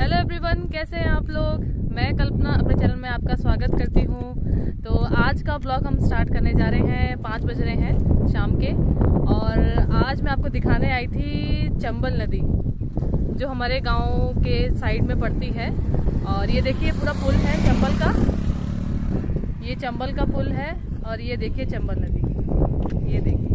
Hello everyone, कैसे हैं आप लोग। मैं कल्पना अपने चैनल में आपका स्वागत करती हूँ। तो आज का ब्लॉग हम स्टार्ट करने जा रहे हैं। 5 बज रहे हैं शाम के। और आज मैं आपको दिखाने आई थी चंबल नदी, जो हमारे गांव के साइड में पड़ती है। और ये देखिए पूरा पुल है चंबल का, ये चंबल का पुल है। और ये देखिए चंबल नदी, ये देखिए।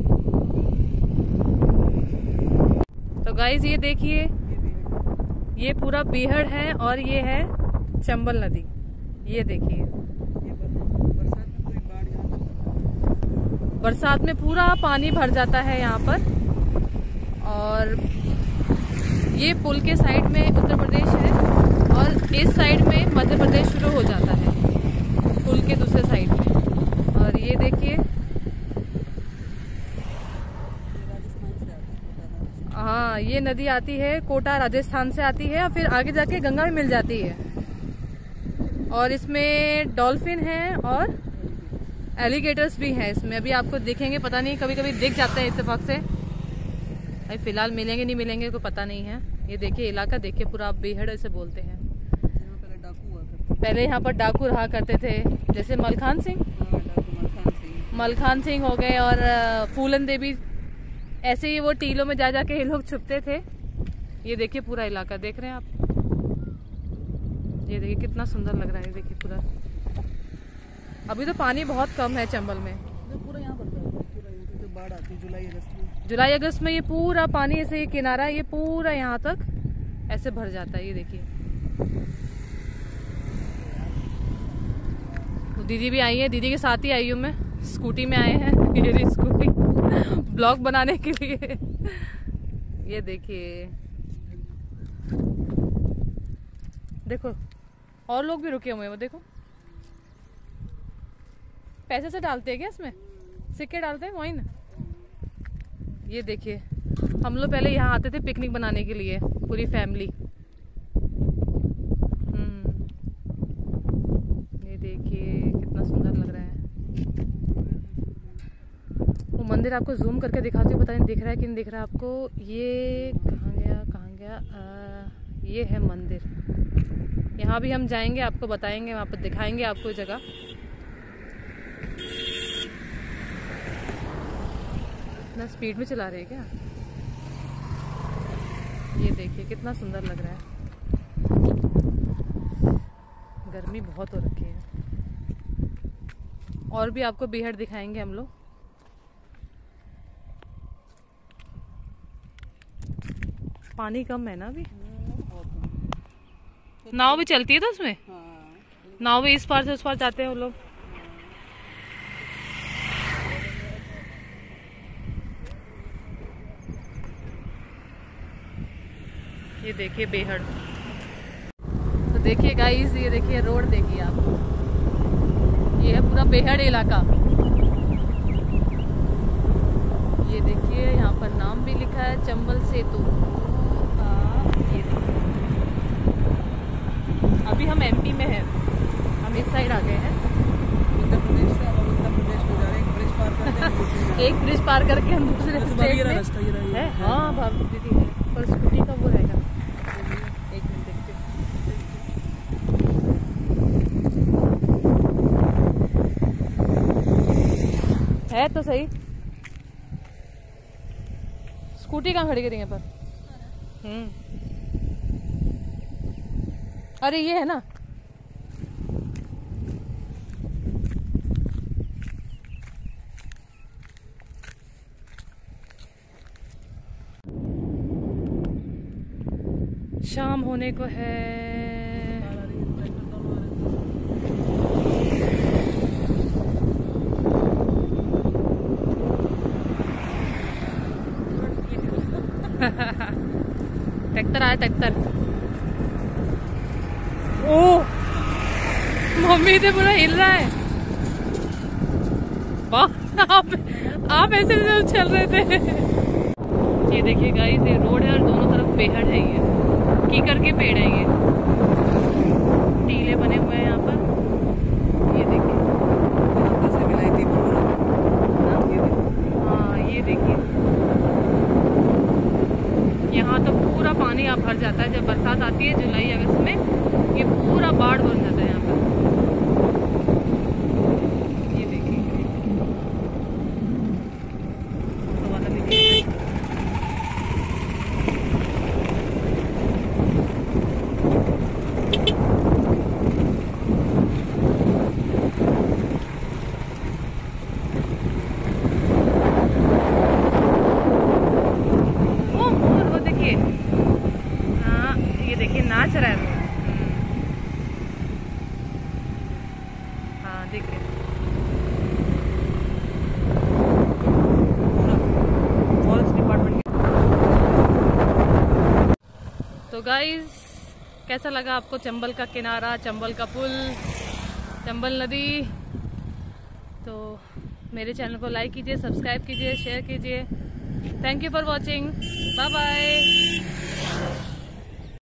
तो गाइज ये देखिए, ये पूरा बीहड़ है और ये है चंबल नदी। ये देखिए, बरसात में पूरा पानी भर जाता है यहाँ पर। और ये पुल के साइड में उत्तर प्रदेश है और इस साइड में मध्य प्रदेश शुरू हो जाता है, पुल के दूसरे साइड में। और ये देखिए, हाँ, ये नदी आती है कोटा राजस्थान से आती है और फिर आगे जाके गंगा में मिल जाती है। और इसमें डॉल्फिन है और एलिगेटर्स भी हैं इसमें। अभी आपको दिखेंगे, पता नहीं, कभी कभी दिख जाते हैं इत्तेफाक से। अभी फिलहाल मिलेंगे नहीं मिलेंगे को पता नहीं है। ये देखिए इलाका, देखिए पूरा बेहड़ ऐसे बोलते हैं। पहले यहाँ पर डाकू रहा करते थे, जैसे मलखान सिंह हो गए और फूलन देवी। ऐसे ही वो टीलों में जा जाके ये लोग छुपते थे। ये देखिए पूरा इलाका देख रहे हैं आप। ये देखिए कितना सुंदर लग रहा है, देखिए पूरा। अभी तो पानी बहुत कम है चंबल में। पूरा यहाँ पर बाढ़ आती है जुलाई अगस्त में ये पूरा पानी ऐसे, ये किनारा ये पूरा यहाँ तक ऐसे भर जाता है। ये देखिए, तो दीदी भी आई है, दीदी के साथ ही आई हूँ मैं। स्कूटी में आए हैं, ये स्कूटी ब्लॉग बनाने के लिए। ये देखिए, देखो और लोग भी रुके हुए हैं, वो देखो। पैसे से डालते हैं क्या इसमें, सिक्के डालते हैं वही ना। ये देखिए, हम लोग पहले यहाँ आते थे पिकनिक बनाने के लिए, पूरी फैमिली। ये देखिए कितना सुंदर लग रहा है। वो मंदिर आपको जूम करके दिखाती हूँ, पता नहीं दिख रहा है कि नहीं दिख रहा है आपको। ये कहाँ गया ये है मंदिर। यहाँ भी हम जाएंगे, आपको बताएंगे, वहाँ पर दिखाएंगे आपको जगह। इतना स्पीड में चला रहे हैं क्या। ये देखिए कितना सुंदर लग रहा है। गर्मी बहुत हो रखी है। और भी आपको बीहड़ दिखाएंगे हम लोग। पानी कम है ना अभी। नाव भी चलती है तो उसमें। नाव भी इस पार से उस पार जाते हैं वो लोग। ये देखिए बेहड़। तो देखिए गाइस, ये देखिए रोड, देखिए आप, ये है पूरा बेहड़ इलाका। ये देखिए यहाँ पर नाम भी लिखा है चंबल सेतु। ये अभी हम एमपी में हैं, हम इस साइड आ गए हैं। उत्तर प्रदेश से अब उत्तर प्रदेश में जा रहे हैं। ब्रिज पार करते हैं एक ब्रिज पार करके हम दूसरे स्टेट में है। हाँ भाभी दीदी है, पर स्कूटी का वो रहेगा। एक मिनट देखते है तो सही। स्कूटी कहाँ खड़ी करेंगे पर। अरे ये है ना, शाम होने को है। ट्रैक्टर आया, ट्रैक्टर। ओ मम्मी से पूरा हिल रहा है। वाह, आप ऐसे चल रहे थे। ये देखिए गाइस, ये रोड है और दोनों तरफ पेड़ है। ये कीकर के पेड़ है, ये टीले बने हुए हैं यहाँ पर। ये देखिए, हाँ ये देखिए, यहाँ तो पूरा पानी अब भर जाता है। जब बरसात आती है जुलाई अगस्त में, ये पूरा बाढ़ बन जाता है यहाँ पर। ये देखिए तो वाला देखिए। वो देखिए, हाँ ये देखिए नाच रहा है। हाँ देखिए फॉरेस्ट डिपार्टमेंट। तो गाइस, कैसा लगा आपको चंबल का किनारा, चंबल का पुल, चंबल नदी? तो मेरे चैनल को लाइक कीजिए, सब्सक्राइब कीजिए, शेयर कीजिए। Thank you for watching. Bye bye.